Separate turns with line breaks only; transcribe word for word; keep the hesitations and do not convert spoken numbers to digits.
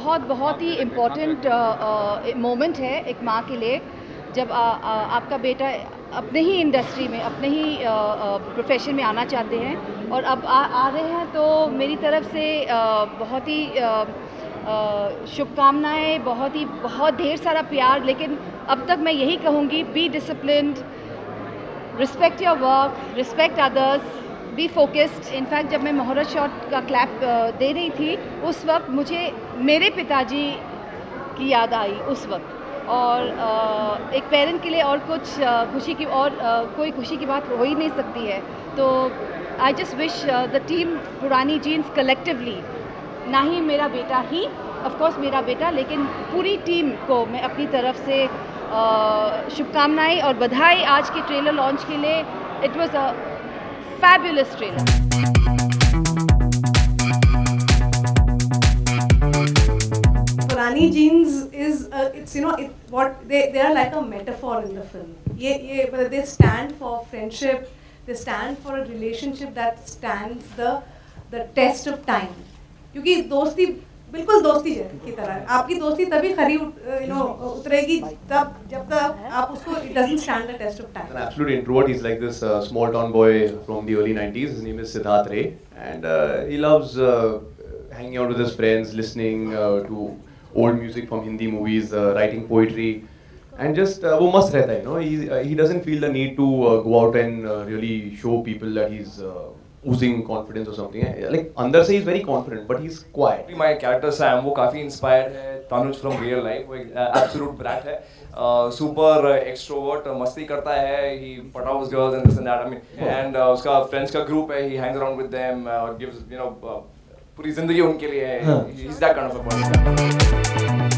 बहुत बहुत ही important moment है एक माँ के लिए, जब आ, आ, आपका बेटा अपने ही इंडस्ट्री में, अपने ही प्रोफेशन में आना चाहते हैं और अब आ, आ रहे हैं। तो मेरी तरफ से आ, बहुत ही शुभकामनाएं, बहुत ही बहुत ढेर सारा प्यार। लेकिन अब तक मैं यही कहूँगी, be disciplined, respect your work, respect others, be focused. In fact जब मैं मुहूर्त शॉट का क्लैप दे रही थी उस वक्त मुझे मेरे पिताजी की याद आई उस वक्त। और एक पेरेंट के लिए और कुछ खुशी की और कोई खुशी की बात हो ही नहीं सकती है। तो I just wish the team Purani Jeans collectively, ना ही मेरा बेटा ही, ऑफ कोर्स मेरा बेटा, लेकिन पूरी टीम को मैं अपनी तरफ से शुभकामनाएं और बधाई आज के ट्रेलर लॉन्च के लिए। It was a fabulous trailer.
Purani Jeans is uh, it's you know it, what they they are like a metaphor in the film. ये ये they stand for friendship, they stand for a relationship that stands the the test of time. क्योंकि दोस्ती बिल्कुल दोस्ती की तरह, आपकी दोस्ती तभी खरी यू नो उतरेगी तब जब तक आप उसको, it doesn't stand the test of time.
An absolute introvert. He's like this uh, small town boy from the early nineties. His name is Siddharth Ray, and uh, he loves uh, hanging out with his friends, listening uh, to old music from Hindi movies, uh, writing poetry, and just uh, वो मस्त रहता है, you know. He uh, he doesn't feel the need to uh, go out and uh, really show people that he's uh, oozing confidence or something. Like अंदर से he's very confident, but he's quiet.
My character Sam वो काफी inspired है तानुज from real life. वो एक absolute brat है, super extrovert, मस्ती करता है, he pataus girls and this and that. I mean, and uh, उसका friends का group है, he hangs around with them, uh, gives you know uh, पूरी जिंदगी उनके लिए है. He's that kind of a person.